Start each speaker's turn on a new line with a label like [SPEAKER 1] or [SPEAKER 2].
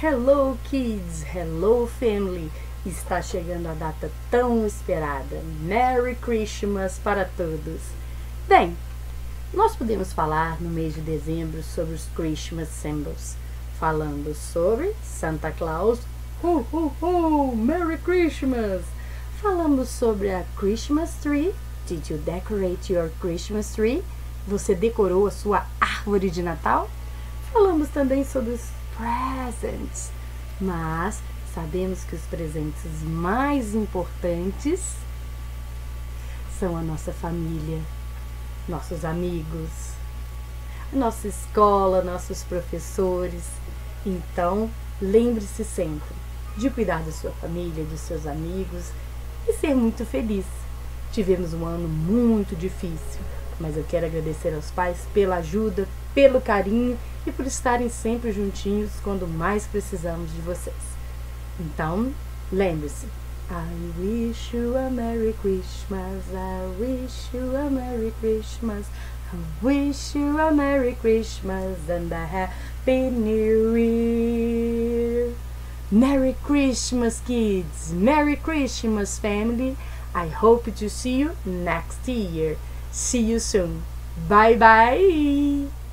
[SPEAKER 1] Hello kids, hello family, está chegando a data tão esperada, Merry Christmas para todos. Bem, nós podemos falar no mês de dezembro sobre os Christmas symbols, falando sobre Santa Claus, Merry Christmas! Falamos sobre a Christmas tree, did you decorate your Christmas tree? Você decorou a sua árvore de Natal? Falamos também sobre os presents, mas sabemos que os presentes mais importantes são a nossa família, nossos amigos, a nossa escola, nossos professores. Então, lembre-se sempre de cuidar da sua família, dos seus amigos e ser muito feliz. Tivemos um ano muito difícil, mas eu quero agradecer aos pais pela ajuda, pelo carinho e por estarem sempre juntinhos quando mais precisamos de vocês. Então, lembre-se, I wish you a Merry Christmas, I wish you a Merry Christmas, I wish you a Merry Christmas and a Happy New Year. Merry Christmas, kids! Merry Christmas, family! I hope to see you next year. See you soon. Bye bye!